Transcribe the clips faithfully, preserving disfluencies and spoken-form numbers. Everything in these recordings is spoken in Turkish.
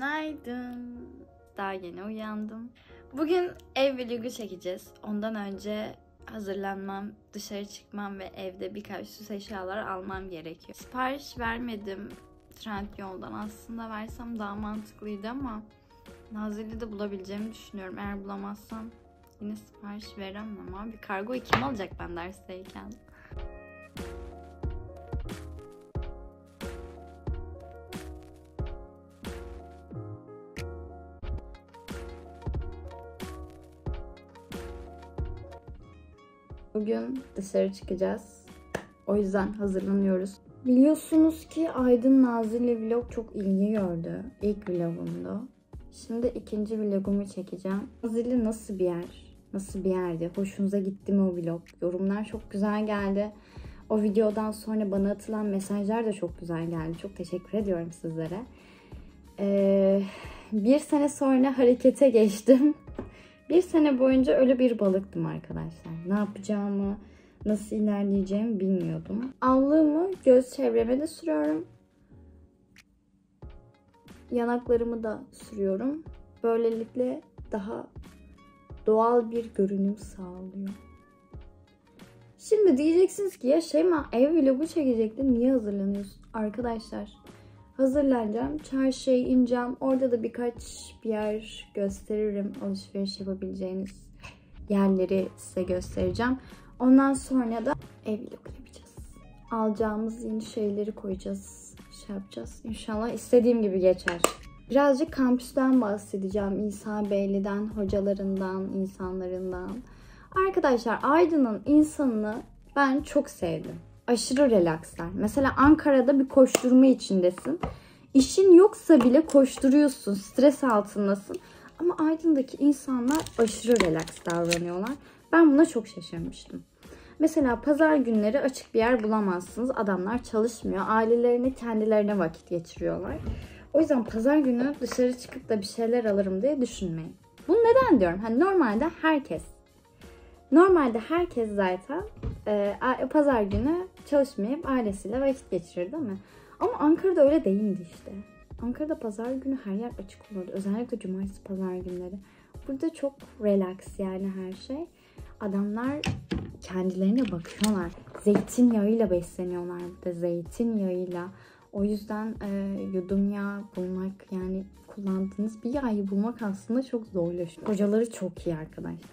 Günaydın. Daha yeni uyandım. Bugün ev vlogu çekeceğiz. Ondan önce hazırlanmam, dışarı çıkmam ve evde birkaç süs eşyalar almam gerekiyor. Sipariş vermedim Trendyol'dan. Aslında versem daha mantıklıydı ama Nazilli'de bulabileceğimi düşünüyorum. Eğer bulamazsam yine sipariş veremem abi. Kargoyu kim alacak ben dersteyken? Bugün dışarı çıkacağız. O yüzden hazırlanıyoruz. Biliyorsunuz ki Aydın Nazilli vlog çok ilgi gördü. İlk vlogumdu. Şimdi ikinci vlogumu çekeceğim. Nazilli nasıl bir yer? Nasıl bir yerdi? Hoşunuza gitti mi o vlog? Yorumlar çok güzel geldi. O videodan sonra bana atılan mesajlar da çok güzel geldi. Çok teşekkür ediyorum sizlere. Ee, bir sene sonra harekete geçtim. Bir sene boyunca öyle bir balıktım arkadaşlar. Ne yapacağımı, nasıl ilerleyeceğimi bilmiyordum. Allığımı göz çevreme de sürüyorum. Yanaklarımı da sürüyorum. Böylelikle daha doğal bir görünüm sağlıyor. Şimdi diyeceksiniz ki ya Şeyma ev vlogu çekecektin, niye hazırlanıyorsun? Arkadaşlar hazırlanacağım. Çarşıya ineceğim. Orada da birkaç bir yer gösteririm. Alışveriş yapabileceğiniz yerleri size göstereceğim. Ondan sonra da ev vlogu yapacağız. Alacağımız yeni şeyleri koyacağız. Şey yapacağız. İnşallah istediğim gibi geçer. Birazcık kampüsten bahsedeceğim. İsa Beyli'den, hocalarından, insanlarından. Arkadaşlar Aydın'ın insanını ben çok sevdim. Aşırı relakslar. Mesela Ankara'da bir koşturma içindesin. İşin yoksa bile koşturuyorsun. Stres altındasın. Ama Aydın'daki insanlar aşırı relax davranıyorlar. Ben buna çok şaşırmıştım. Mesela pazar günleri açık bir yer bulamazsınız. Adamlar çalışmıyor. Ailelerine, kendilerine vakit geçiriyorlar. O yüzden pazar günü dışarı çıkıp da bir şeyler alırım diye düşünmeyin. Bunu neden diyorum? Hani normalde herkes Normalde herkes zaten e, pazar günü çalışmayıp ailesiyle vakit geçirir değil mi? Ama Ankara'da öyle değildi işte. Ankara'da pazar günü her yer açık olurdu. Özellikle cumartesi pazar günleri. Burada çok relax yani her şey. Adamlar kendilerine bakıyorlar. Zeytinyağıyla besleniyorlar burada. Zeytinyağıyla. O yüzden e, yudum yağı bulmak, yani kullandığınız bir yağı bulmak aslında çok zorlaşıyor. Hocaları çok iyi arkadaşlar.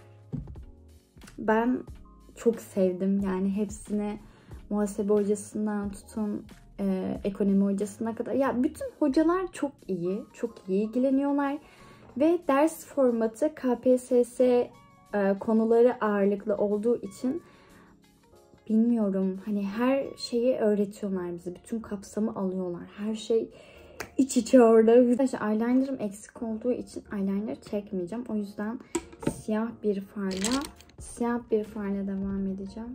Ben çok sevdim yani hepsine, muhasebe hocasından tutun e, ekonomi hocasına kadar. Ya bütün hocalar çok iyi, çok iyi ilgileniyorlar ve ders formatı K P S S e, konuları ağırlıklı olduğu için bilmiyorum hani her şeyi öğretiyorlar bize, bütün kapsamı alıyorlar, her şey iç içe orada. Arkadaşlar eyelinerım eksik olduğu için eyeliner çekmeyeceğim, o yüzden siyah bir farla Siyah bir farla devam edeceğim.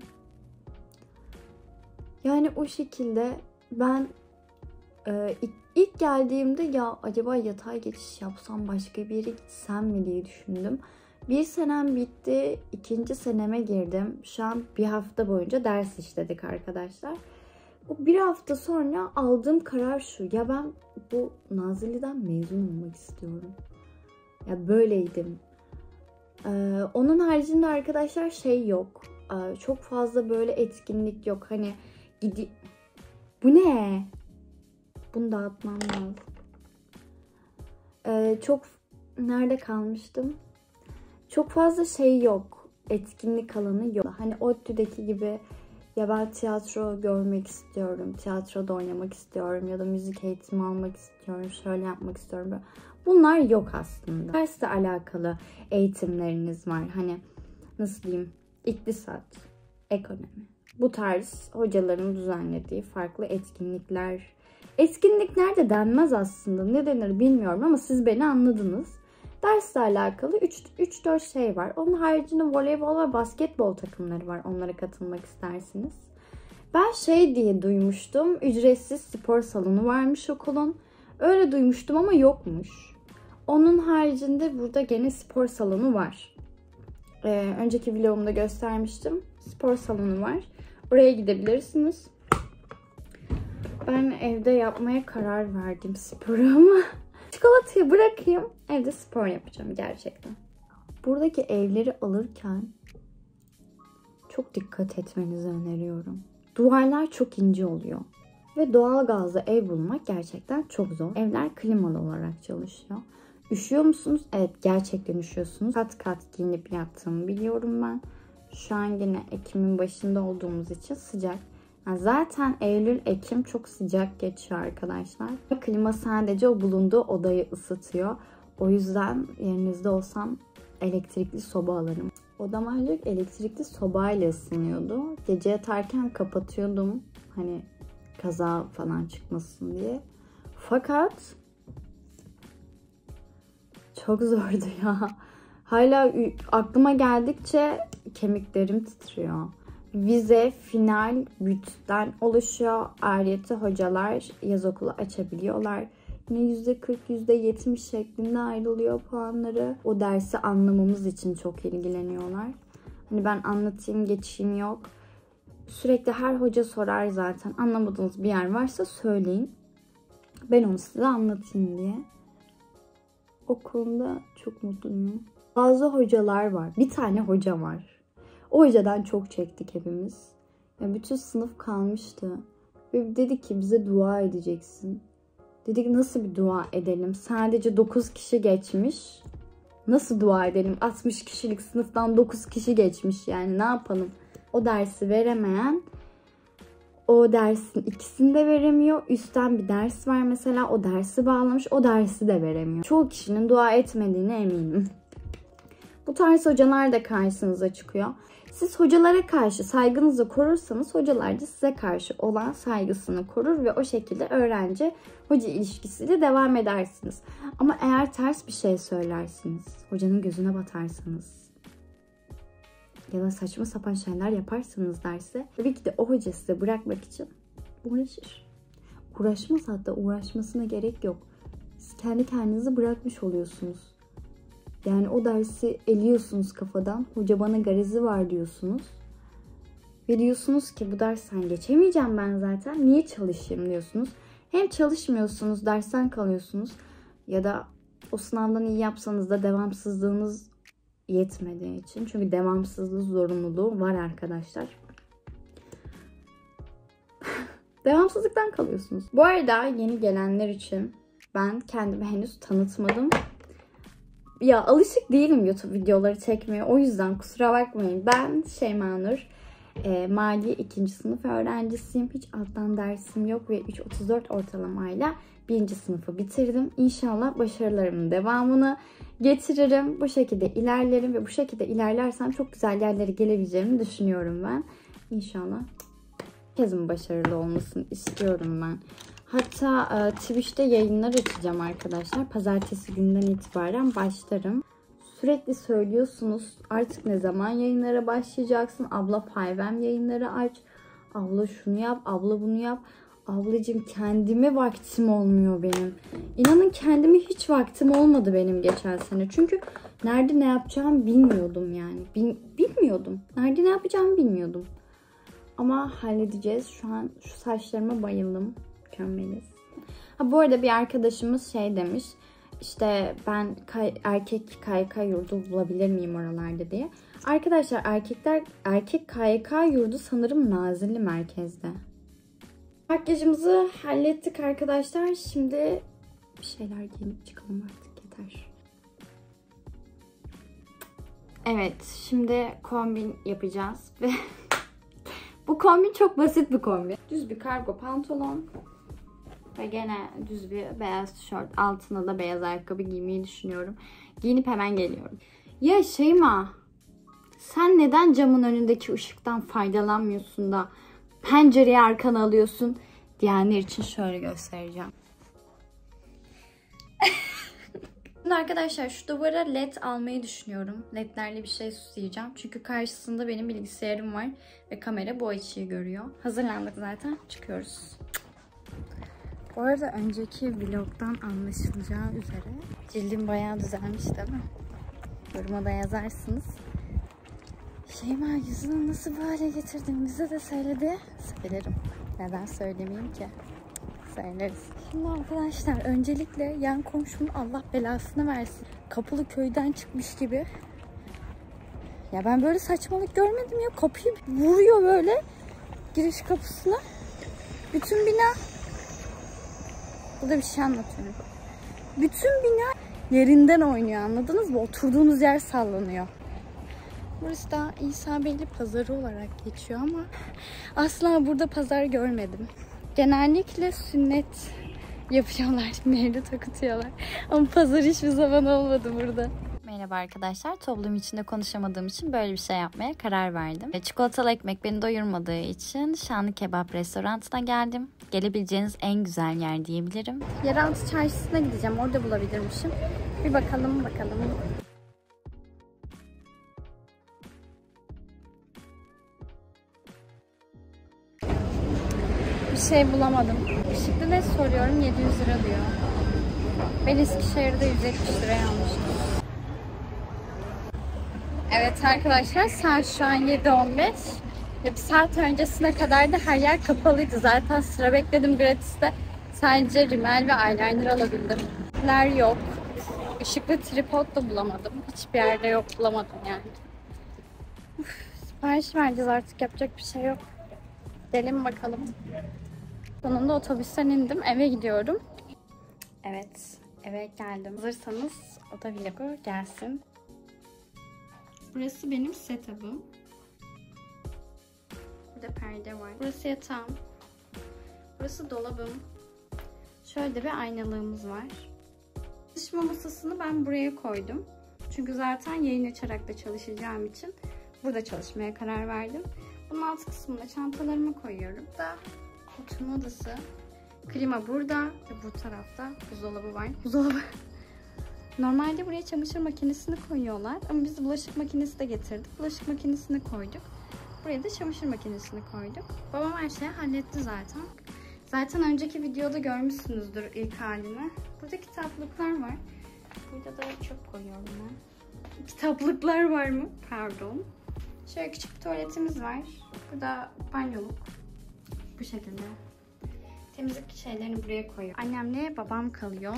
Yani o şekilde ben e, ilk, ilk geldiğimde ya acaba yatay geçiş yapsam, başka bir yere gitsem mi diye düşündüm. Bir senem bitti. İkinci seneme girdim. Şu an bir hafta boyunca ders işledik arkadaşlar. O bir hafta sonra aldığım karar şu. Ya ben bu Nazilli'den mezun olmak istiyorum. Ya böyleydim. Ee, onun haricinde arkadaşlar şey yok. Ee, çok fazla böyle etkinlik yok. Hani gidi... Bu ne? Bunu dağıtmam lazım. Ee, çok... Nerede kalmıştım? Çok fazla şey yok. Etkinlik alanı yok. Hani ODTÜ'deki gibi ya ben tiyatro görmek istiyorum, tiyatroda oynamak istiyorum ya da müzik eğitimi almak istiyorum, şöyle yapmak istiyorum. Bunlar yok aslında. Dersle alakalı eğitimleriniz var. Hani nasıl diyeyim? İktisat, ekonomi. Bu tarz hocaların düzenlediği farklı etkinlikler. Etkinlikler de denmez aslında. Ne denir bilmiyorum ama siz beni anladınız. Dersle alakalı üç dört şey var. Onun haricinde voleybol ve basketbol takımları var. Onlara katılmak istersiniz. Ben şey diye duymuştum. Ücretsiz spor salonu varmış okulun. Öyle duymuştum ama yokmuş. Onun haricinde burada gene spor salonu var. Ee, önceki vlogumda göstermiştim. Spor salonu var. Oraya gidebilirsiniz. Ben evde yapmaya karar verdim sporu ama Çikolatayı bırakayım. Evde spor yapacağım gerçekten. Buradaki evleri alırken çok dikkat etmenizi öneriyorum. Duvarlar çok ince oluyor. Ve doğalgazla ev bulmak gerçekten çok zor. Evler klimalı olarak çalışıyor. Üşüyor musunuz? Evet, gerçekten üşüyorsunuz. Kat kat giyinip yattığımı biliyorum ben. Şu an yine Ekim'in başında olduğumuz için sıcak. Yani zaten Eylül, Ekim çok sıcak geçiyor arkadaşlar. Klima sadece o bulunduğu odayı ısıtıyor. O yüzden yerinizde olsam elektrikli soba alırım. Odam ancak elektrikli sobayla ısınıyordu. Gece yatarken kapatıyordum. Hani kaza falan çıkmasın diye. Fakat çok zordu ya. Hala aklıma geldikçe kemiklerim titriyor. Vize, final, bütten oluşuyor. Ayrıca hocalar yaz okulu açabiliyorlar. Yine yüzde kırk, yüzde yetmiş şeklinde ayrılıyor puanları. O dersi anlamamız için çok ilgileniyorlar. Hani ben anlatayım, geçeyim yok. Sürekli her hoca sorar zaten. Anlamadığınız bir yer varsa söyleyin. Ben onu size anlatayım diye. O konuda çok mutluyum. Bazı hocalar var. Bir tane hoca var. O hocadan çok çektik hepimiz. Yani bütün sınıf kalmıştı. Ve dedi ki bize dua edeceksin. Dedik nasıl bir dua edelim? Sadece dokuz kişi geçmiş. Nasıl dua edelim? altmış kişilik sınıftan dokuz kişi geçmiş. Yani ne yapalım? O dersi veremeyen o dersin ikisini de veremiyor. Üstten bir ders var mesela. O dersi bağlamış. O dersi de veremiyor. Çoğu kişinin dua etmediğine eminim. Bu tarz hocalar da karşınıza çıkıyor. Siz hocalara karşı saygınızı korursanız hocalar da size karşı olan saygısını korur ve o şekilde öğrenci hoca ilişkisiyle devam edersiniz. Ama eğer ters bir şey söylersiniz, hocanın gözüne batarsanız ya da saçma sapan şeyler yaparsanız derse tabii ki de o hoca size bırakmak için uğraşır. Uğraşmaz, hatta uğraşmasına gerek yok. Siz kendi kendinizi bırakmış oluyorsunuz. Yani o dersi eliyorsunuz kafadan. Hoca bana garezi var diyorsunuz. Ve diyorsunuz ki bu dersten geçemeyeceğim ben zaten. Niye çalışayım diyorsunuz. Hem çalışmıyorsunuz, dersten kalıyorsunuz. Ya da o sınavdan iyi yapsanız da devamsızlığınız yetmediği için. Çünkü devamsızlık zorunluluğu var arkadaşlar. Devamsızlıktan kalıyorsunuz. Bu arada yeni gelenler için ben kendimi henüz tanıtmadım. Ya alışık değilim YouTube videoları çekmeye. O yüzden kusura bakmayın. Ben Şeyma Nur. E, Mali ikinci sınıf öğrencisiyim. Hiç alttan dersim yok ve üç otuz dört ortalamayla birinci sınıfı bitirdim. İnşallah başarılarımın devamını getiririm. Bu şekilde ilerlerim ve bu şekilde ilerlersem çok güzel yerlere gelebileceğimi düşünüyorum ben. İnşallah herkesin başarılı olmasını istiyorum ben. Hatta e, Twitch'te yayınlar açacağım arkadaşlar. Pazartesi günden itibaren başlarım. Sürekli söylüyorsunuz artık ne zaman yayınlara başlayacaksın? Abla Payvem yayınları aç. Abla şunu yap, abla bunu yap. Ablacığım kendime vaktim olmuyor benim. İnanın kendime hiç vaktim olmadı benim geçen sene. Çünkü nerede ne yapacağımı bilmiyordum yani. Bil, bilmiyordum. Nerede ne yapacağımı bilmiyordum. Ama halledeceğiz. Şu an şu saçlarıma bayıldım. Mükemmeliz. Ha, bu arada bir arkadaşımız şey demiş. İşte ben kay, erkek K Y K yurdu bulabilir miyim oralarda diye. Arkadaşlar erkekler erkek K Y K yurdu sanırım Nazilli merkezde. Makyajımızı hallettik arkadaşlar. Şimdi bir şeyler giyinip çıkalım artık, yeter. Evet, şimdi kombin yapacağız ve bu kombin çok basit bir kombin. Düz bir kargo pantolon ve gene düz bir beyaz tişört, altına da beyaz ayakkabı giymeyi düşünüyorum. Giyinip hemen geliyorum. Ya Şeyma, sen neden camın önündeki ışıktan faydalanmıyorsun da pencereyi arkana alıyorsun diyenler için şöyle göstereceğim. Şimdi arkadaşlar şu duvara led almayı düşünüyorum. Ledlerle bir şey süsleyeceğim. Çünkü karşısında benim bilgisayarım var ve kamera bu açıyı görüyor. Hazırlandık zaten. Çıkıyoruz. Bu arada önceki vlogdan anlaşılacağı üzere cildim bayağı düzelmiş değil mi? Yoruma da yazarsınız. Şeyma yüzünü nasıl bu hale getirdiğimizi de söyledi. Söylerim. Neden söylemeyeyim ki? Söyleriz. Şimdi arkadaşlar öncelikle yan komşumun Allah belasını versin. Kapılı köyden çıkmış gibi. Ya ben böyle saçmalık görmedim ya. Kapıyı vuruyor böyle giriş kapısına. Bütün bina, burada bir şey anlatıyorum. Bütün bina yerinden oynuyor, anladınız mı? Oturduğunuz yer sallanıyor. Burası da İsa Beyli Pazarı olarak geçiyor ama asla burada pazar görmedim. Genellikle sünnet yapıyorlar, mevlüt okutuyorlar. Ama pazar hiçbir zaman olmadı burada. Merhaba arkadaşlar. Toplum içinde konuşamadığım için böyle bir şey yapmaya karar verdim. Çikolatalı ekmek beni doyurmadığı için Şanlı Kebap restoranına geldim. Gelebileceğiniz en güzel yer diyebilirim. Yeraltı çarşısına gideceğim. Orada bulabilirmişim. Bir bakalım bakalım. Bir şey bulamadım. Işıklı ne soruyorum, yedi yüz lira diyor. Ben Eskişehir'de yüz yetmiş liraya almıştım. Evet arkadaşlar, saat şu an yedi on beş. Bir saat öncesine kadar da her yer kapalıydı. Zaten sıra bekledim gratis'te. Sadece rimel ve eyeliner alabildim. Ler yok. Işıklı tripod da bulamadım. Hiçbir yerde yok, bulamadım yani. Uf, sipariş vereceğiz artık, yapacak bir şey yok. Gidelim bakalım. Sonunda otobüsten indim. Eve gidiyorum. Evet, eve geldim. Hazırsanız oda vlogu gelsin. Burası benim setup'ım. Burada perde var. Burası yatağım. Burası dolabım. Şöyle bir aynalığımız var. Çalışma masasını ben buraya koydum. Çünkü zaten yayın açarak da çalışacağım için burada çalışmaya karar verdim. Bunun alt kısmında çantalarımı koyuyorum. Da oturma odası. Klima burada. Bu tarafta buzdolabı var. Buzdolabı. Normalde buraya çamaşır makinesini koyuyorlar. Ama biz bulaşık makinesi de getirdik. Bulaşık makinesini koyduk. Buraya da çamaşır makinesini koyduk. Babam her şeyi halletti zaten. Zaten önceki videoda görmüşsünüzdür ilk halini. Burada kitaplıklar var. Burada da çöp koyuyorum ben. Kitaplıklar var mı? Pardon. Şöyle küçük bir tuvaletimiz var. Burada banyoluk. Bu şekilde. Temizlik şeylerini buraya koyuyorum. Annemle babam kalıyor.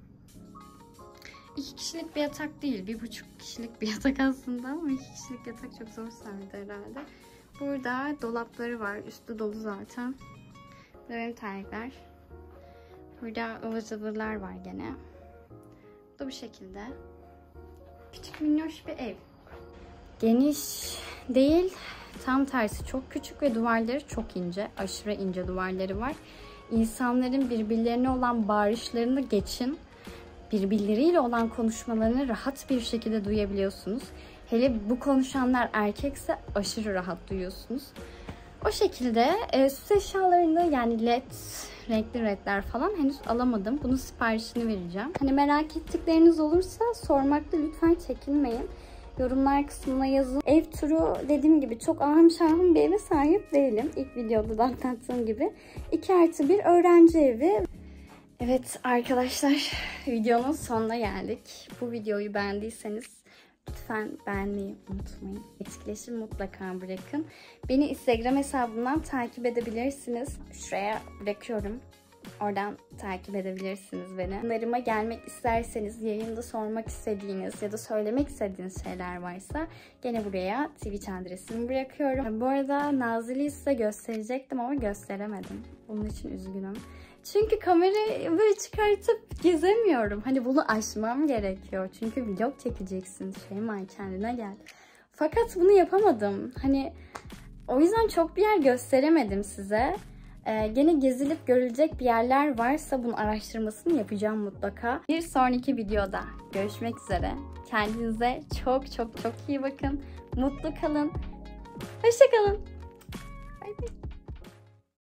İki kişilik bir yatak değil. Bir buçuk kişilik bir yatak aslında ama iki kişilik yatak çok zor sardı herhalde. Burada dolapları var. Üstü dolu zaten. Burada benim terlikler. Burada ıvır zıvırlar var gene. Bu da bu şekilde. Küçük minnoş bir ev. Geniş değil. Tam tersi çok küçük ve duvarları çok ince. Aşırı ince duvarları var. İnsanların birbirlerine olan bağırışlarını geçin. Birbirleriyle olan konuşmalarını rahat bir şekilde duyabiliyorsunuz. Hele bu konuşanlar erkekse aşırı rahat duyuyorsunuz. O şekilde e, süs eşyalarını yani led, renkli ledler falan henüz alamadım. Bunun siparişini vereceğim. Hani merak ettikleriniz olursa sormakta lütfen çekinmeyin. Yorumlar kısmına yazın. Ev turu dediğim gibi çok ahım şahım bir eve sahip değilim. İlk videoda da anlattığım gibi. iki artı bir öğrenci evi. Evet arkadaşlar, videonun sonuna geldik. Bu videoyu beğendiyseniz lütfen beğenmeyi unutmayın. Etkileşim mutlaka bırakın. Beni Instagram hesabından takip edebilirsiniz. Şuraya bırakıyorum. Oradan takip edebilirsiniz beni. Bunlarıma gelmek isterseniz, yayında sormak istediğiniz ya da söylemek istediğiniz şeyler varsa gene buraya Twitch adresimi bırakıyorum. Bu arada Nazilli'yi size gösterecektim ama gösteremedim. Bunun için üzgünüm. Çünkü kamerayı böyle çıkartıp gezemiyorum. Hani bunu aşmam gerekiyor. Çünkü vlog çekeceksin. Şeyma, kendine gel. Fakat bunu yapamadım. Hani o yüzden çok bir yer gösteremedim size. Ee, gene gezilip görülecek bir yerler varsa bunun araştırmasını yapacağım mutlaka. Bir sonraki videoda görüşmek üzere. Kendinize çok çok çok iyi bakın. Mutlu kalın. Hoşça kalın. Bye bye.